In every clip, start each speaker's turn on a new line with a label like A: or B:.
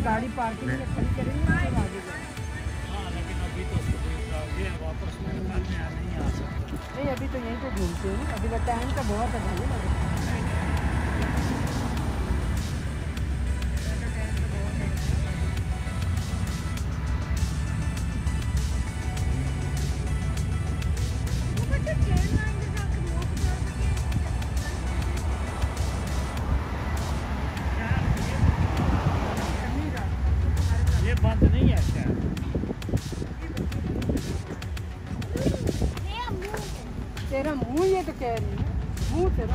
A: गाड़ी पार्किंग में खड़ी करेंगे तो आगे जाएंगे।
B: हाँ लेकिन अभी तो ये वापस में नहीं आ सकता।
A: नहीं अभी तो यहीं पे घूमते हैं, अभी तो टाइम का बहुत है भाई ना।
B: ये बंद नहीं है क्या?
A: तेरा मुंह ये तो कह रही है, मुंह तेरा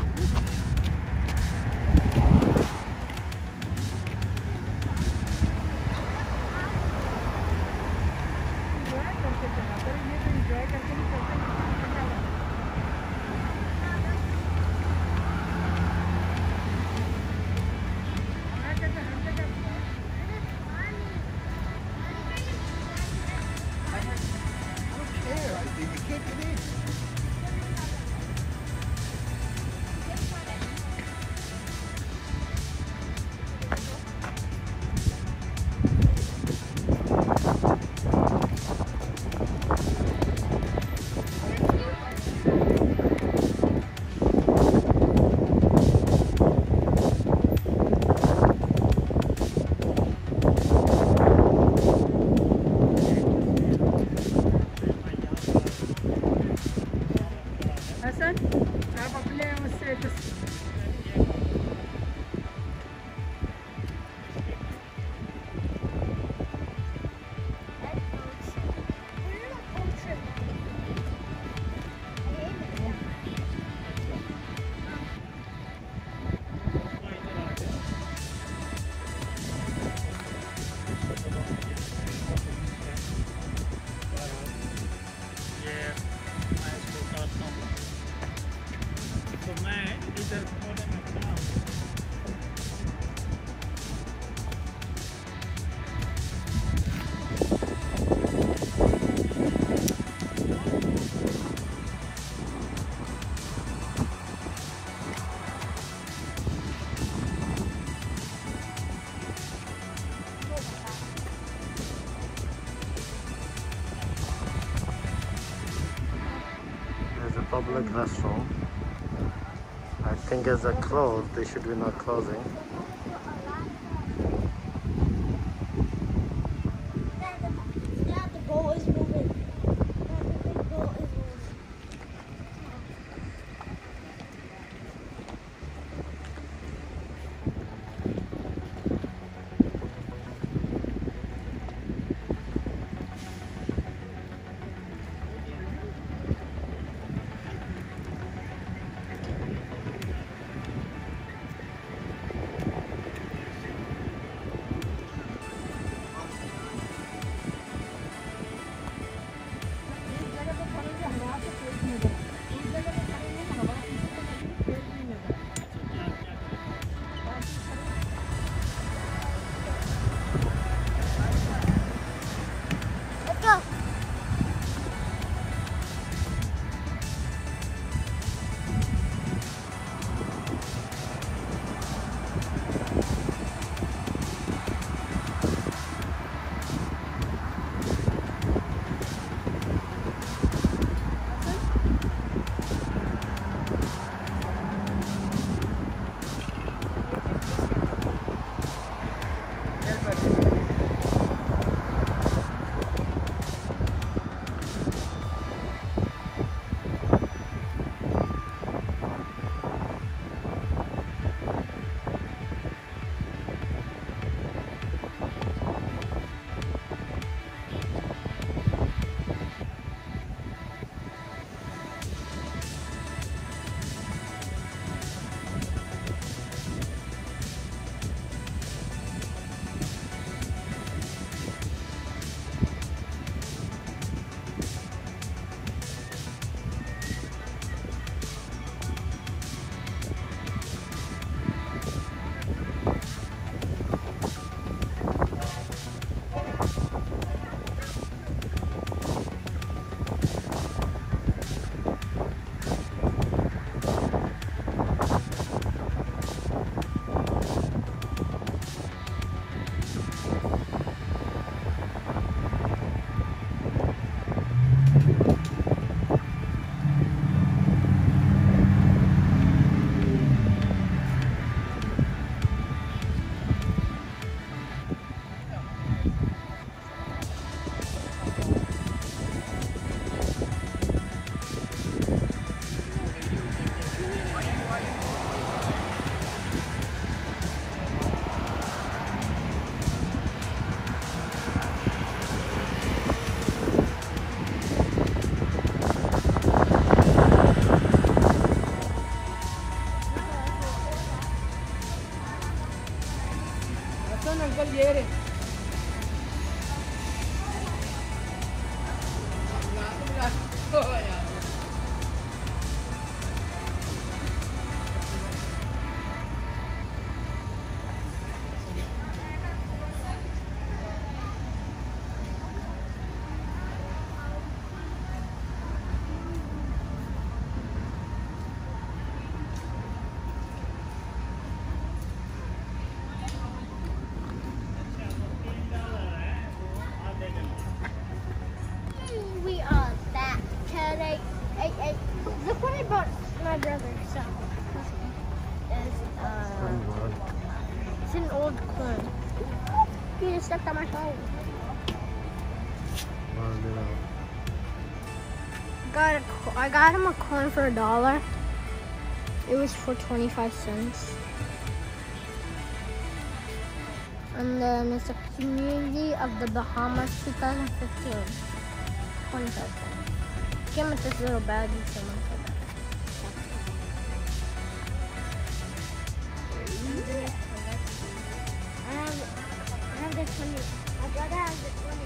A: आप अपने उससे
C: public restroom. I think as they're closed, they should be not closing.
D: The boat is moving. The boat is moving. my brother, so it's an old coin. You just stepped on my phone. I got him a coin for $1. It was for 25 cents. And then it's a Community of the Bahamas 2015. 25 cents. Came with this little bag. Someone said that. I have this one. My brother has this one.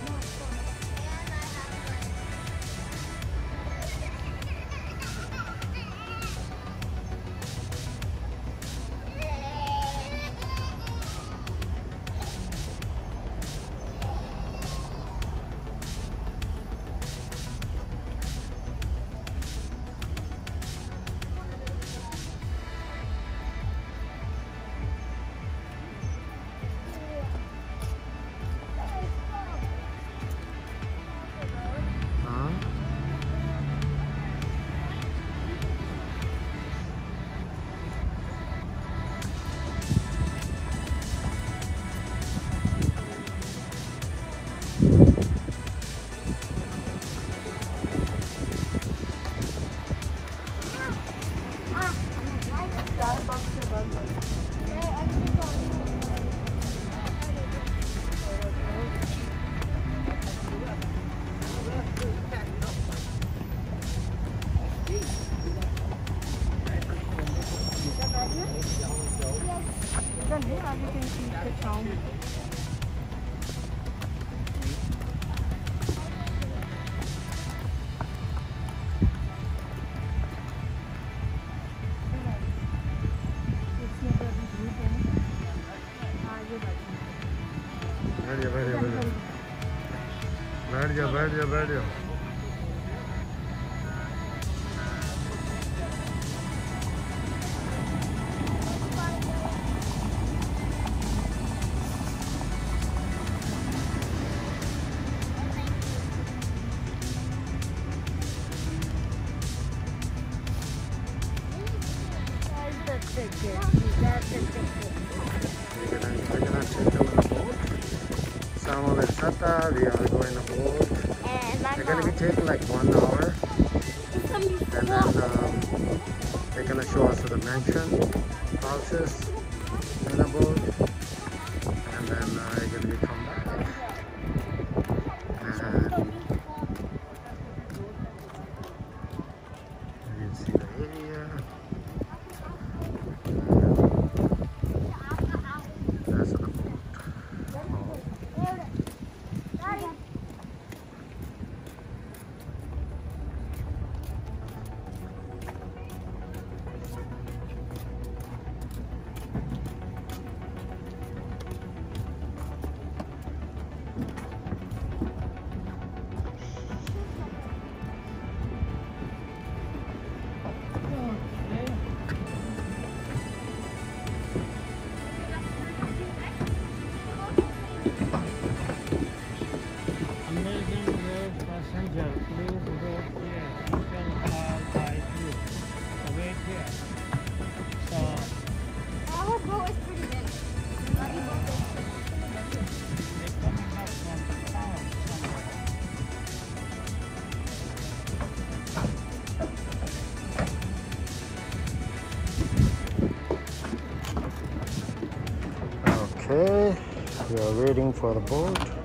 C: बैठ जाओ we are going aboard. They're going to be taking like 1 hour, and then they're going to show us to the mansion houses in the boat, and then they're going to be come back. And you can see the area. That's the boat. Okay, we are waiting for the boat.